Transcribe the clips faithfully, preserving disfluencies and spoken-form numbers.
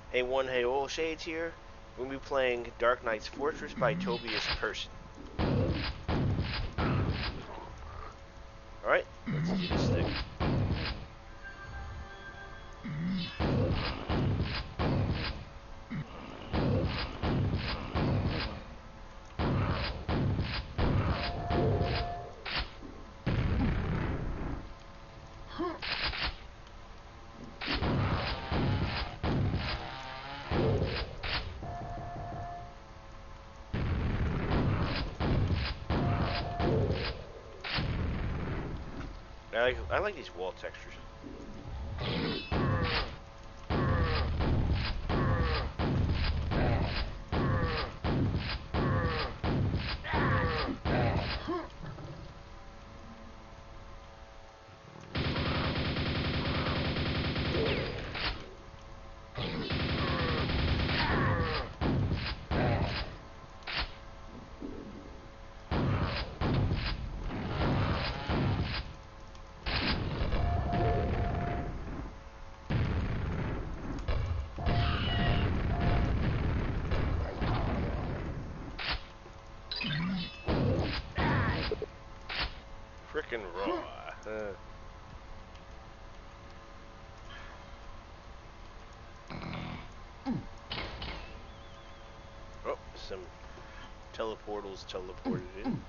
Hey one, hey all, Shades here. We'll be playing Dark Knight's Fortress by Tobias Person. Alright, let's do this thing. I like, I like these wall textures. Frickin' raw. Uh. Oh, some teleportals teleported in.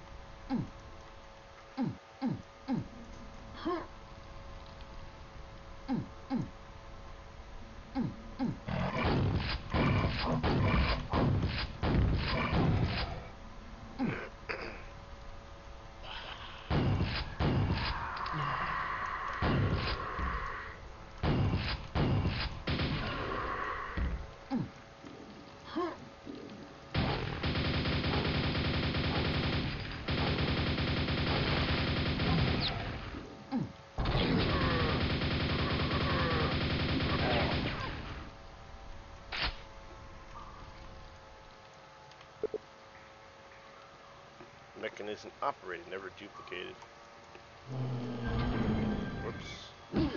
Mechanism operated, never duplicated. Whoops.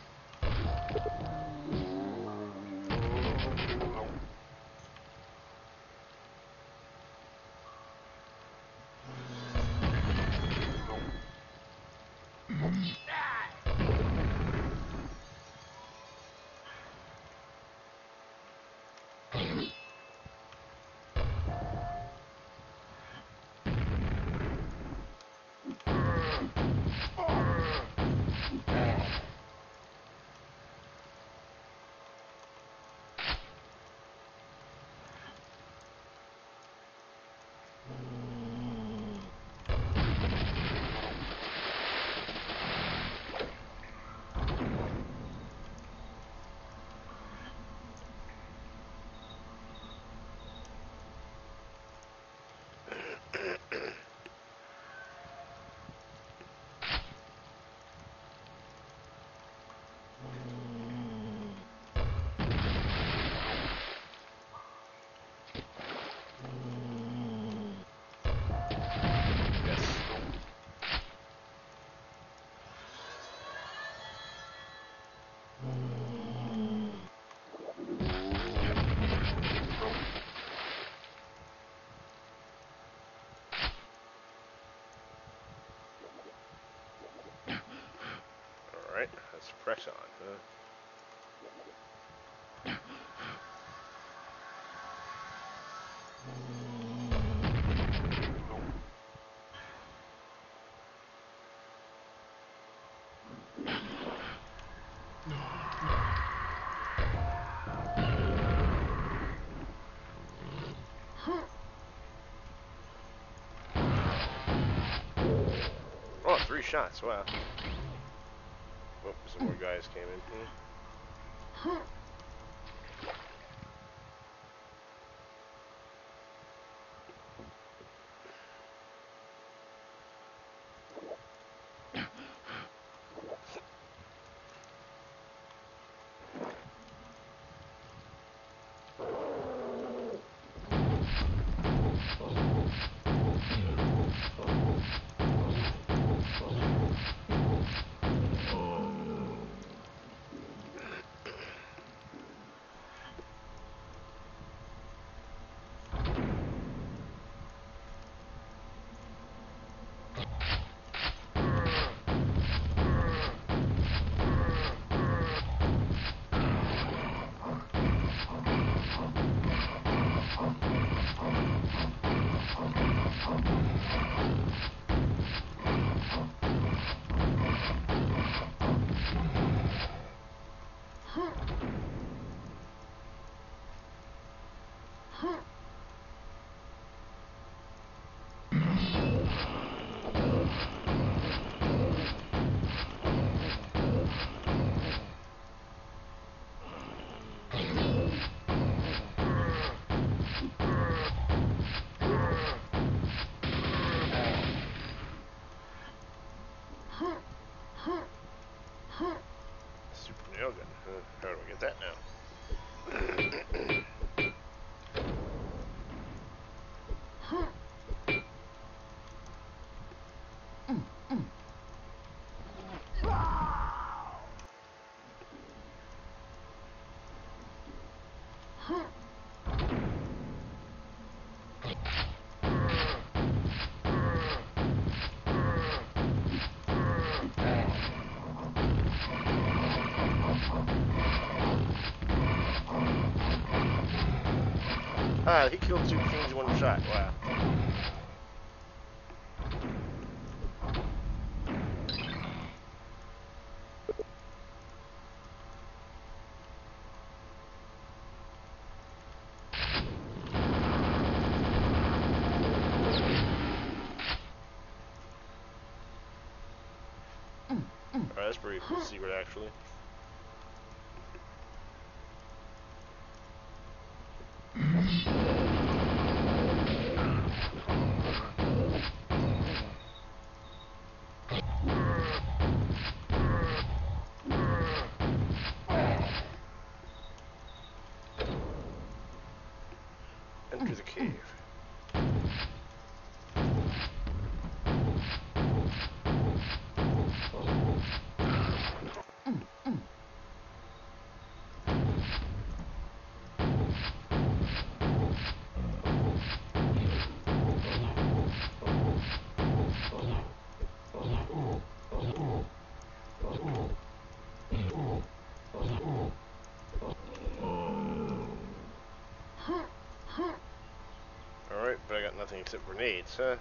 Alright, let's press on. Huh? Oh, three shots, wow. Oh, some more guys came in. Hmm. Super nail gun. Huh, how do I get that now? Ah, he killed two fiends in one shot. Wow. Alright, that's pretty cool secret, actually. Enter the cave. Alright, but I got nothing except grenades, huh?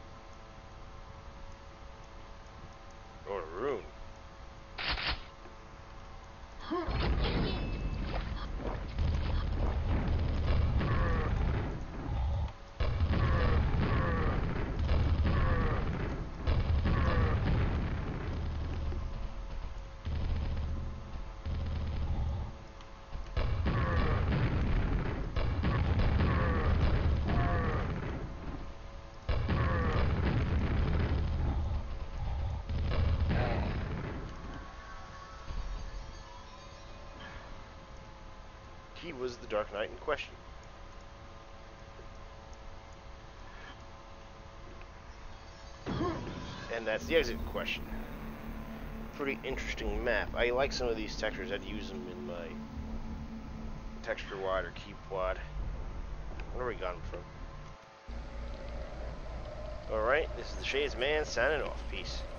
Or a rune. He was the Dark Knight in question. And that's the exit question. Pretty interesting map. I like some of these textures. I'd use them in my texture wad or keep wad. Where are we gone from? Alright, this is the Shades Man signing off. Peace.